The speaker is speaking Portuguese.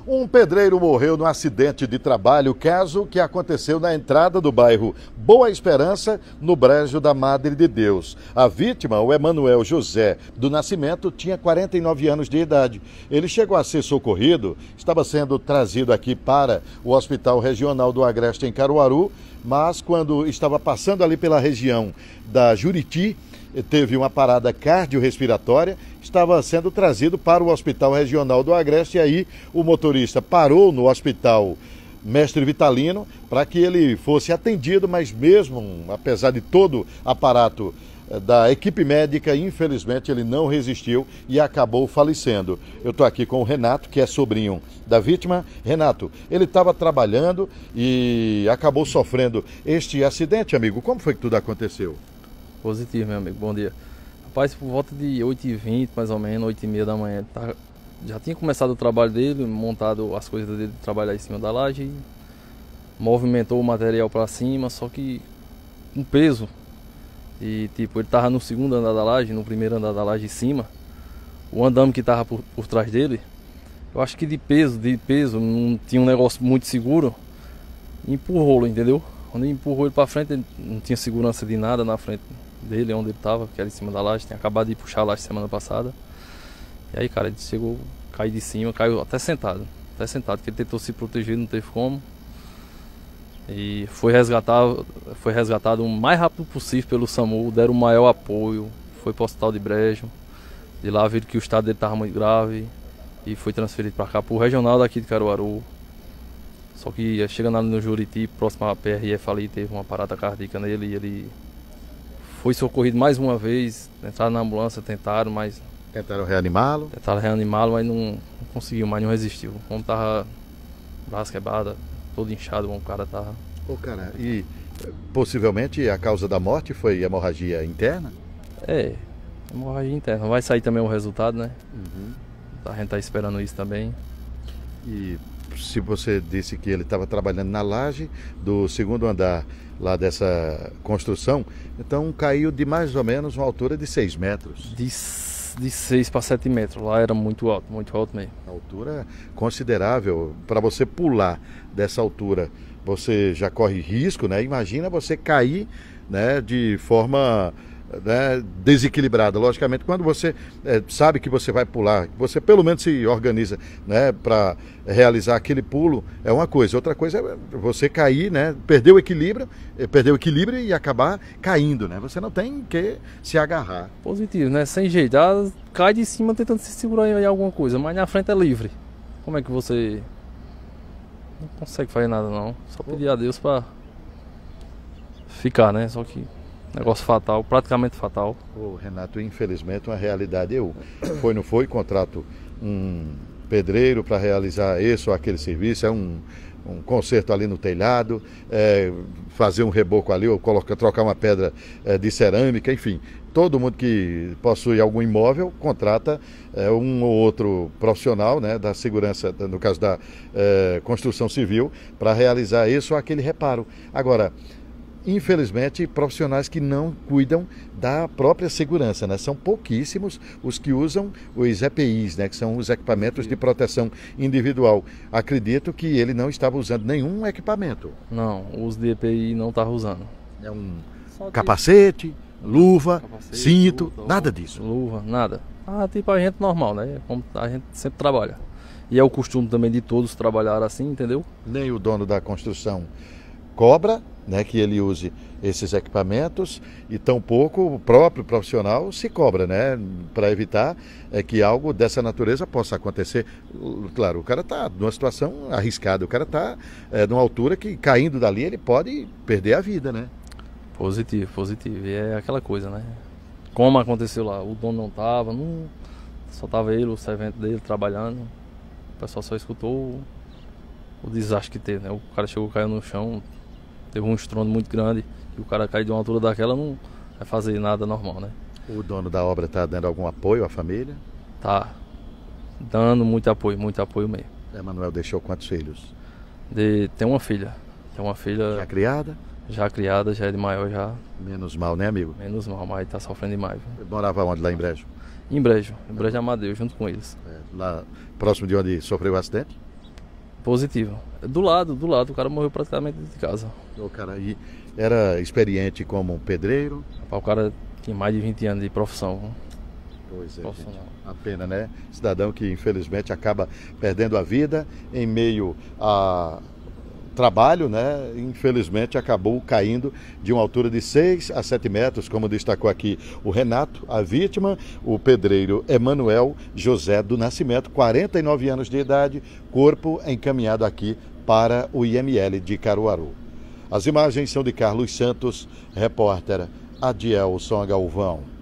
Um pedreiro morreu no acidente de trabalho, caso que aconteceu na entrada do bairro Boa Esperança, no Brejo da Madre de Deus. A vítima, o Emanuel José do Nascimento, tinha 49 anos de idade. Ele chegou a ser socorrido, estava sendo trazido aqui para o Hospital Regional do Agreste, em Caruaru, mas quando estava passando ali pela região da Juriti, teve uma parada cardiorrespiratória, estava sendo trazido para o Hospital Regional do Agreste, e aí o motorista parou no Hospital Mestre Vitalino para que ele fosse atendido, mas mesmo, apesar de todo aparato da equipe médica, infelizmente ele não resistiu e acabou falecendo. Eu estou aqui com o Renato, que é sobrinho da vítima. Renato, ele estava trabalhando e acabou sofrendo este acidente, amigo. Como foi que tudo aconteceu? Positivo, meu amigo, bom dia. Rapaz, por volta de 8h20, mais ou menos, 8h30 da manhã, já tinha começado o trabalho dele, montado as coisas dele, trabalhar em cima da laje, movimentou o material para cima, só que com peso. E tipo, ele tava no segundo andar da laje, no primeiro andar da laje em cima, o andame que tava por trás dele, eu acho que de peso, não tinha um negócio muito seguro, empurrou-lo, entendeu? Quando ele empurrou ele para frente, ele não tinha segurança de nada na frente dele, onde ele estava, que era em cima da laje. Tinha acabado de puxar a laje semana passada. E aí, cara, ele chegou, caiu de cima, caiu até sentado, que ele tentou se proteger, não teve como. E foi resgatado o mais rápido possível pelo SAMU, deram o maior apoio, foi para o hospital de Brejo. De lá viram que o estado dele estava muito grave e foi transferido para cá, para o regional daqui de Caruaru. Só que chegando ali no Juriti, próximo à PRF ali, teve uma parada cardíaca nele e ele foi socorrido mais uma vez. Entraram na ambulância, tentaram, mas... Tentaram reanimá-lo? Tentaram reanimá-lo, mas não conseguiu mais, não resistiu. Como tava braço quebrado, todo inchado, como o cara tava... Ô, cara, e possivelmente a causa da morte foi hemorragia interna? É, hemorragia interna. Vai sair também o resultado, né? Uhum. A gente tá esperando isso também. E se você disse que ele estava trabalhando na laje do segundo andar lá dessa construção, então caiu de mais ou menos uma altura de 6 metros. De 6 para 7 metros, lá era muito alto mesmo. Uma altura considerável. Para você pular dessa altura, você já corre risco, né? Imagina você cair, né, de forma... né, desequilibrada. Logicamente, quando você sabe que você vai pular, você pelo menos se organiza, né, para realizar aquele pulo, é uma coisa. Outra coisa é você cair, né, perder o equilíbrio e acabar caindo, né? Você não tem que se agarrar. Positivo, né? Sem jeito. Ela cai de cima tentando se segurar em alguma coisa, mas na frente é livre. Como é que você não consegue fazer nada, não? Só pedir a Deus para ficar, né? Só que negócio fatal, praticamente fatal. Ô, Renato, infelizmente uma realidade. Não foi, contrato um pedreiro para realizar esse ou aquele serviço, é um conserto ali no telhado, fazer um reboco ali, ou trocar uma pedra de cerâmica, enfim. Todo mundo que possui algum imóvel contrata um ou outro profissional, né, da segurança, no caso da construção civil, para realizar esse ou aquele reparo. Agora, infelizmente, profissionais que não cuidam da própria segurança, né? São pouquíssimos os que usam os EPIs, né? Que são os equipamentos de proteção individual. Acredito que ele não estava usando nenhum equipamento. Não, o uso de EPI não estava usando. É um capacete, luva, cinto, nada disso. Luva, nada. Tipo a gente normal, né? Como a gente sempre trabalha. E é o costume também de todos trabalhar assim, entendeu? Nem o dono da construção cobra, né, que ele use esses equipamentos, e tampouco o próprio profissional se cobra, né, para evitar que algo dessa natureza possa acontecer. Claro, o cara está numa situação arriscada, o cara está numa altura que, caindo dali, ele pode perder a vida, né? Positivo. E é aquela coisa, né? Como aconteceu lá, o dono não estava, só estava ele, o servente dele trabalhando, o pessoal só escutou o desastre que teve, né? O cara chegou, caiu no chão, teve um estrondo muito grande, e o cara cair de uma altura daquela não vai fazer nada normal, né? O dono da obra está dando algum apoio à família? Tá dando muito apoio mesmo. Emanuel deixou quantos filhos? Tem uma filha. Já criada? Já criada, já é de maior já. Menos mal, né, amigo? Menos mal, mas tá sofrendo demais. Viu? Morava onde, lá em Brejo? Em Brejo Amadeu, junto com eles. Lá próximo de onde sofreu o acidente? Positivo. Do lado, o cara morreu praticamente dentro de casa. O cara aí era experiente como um pedreiro? O cara tinha mais de 20 anos de profissão. Pois é, gente. A pena, né? Cidadão que infelizmente acaba perdendo a vida em meio a trabalho, né? Infelizmente acabou caindo de uma altura de 6 a 7 metros, como destacou aqui o Renato, a vítima, o pedreiro Emanuel José do Nascimento, 49 anos de idade, corpo encaminhado aqui para o IML de Caruaru. As imagens são de Carlos Santos, repórter Adielson Galvão.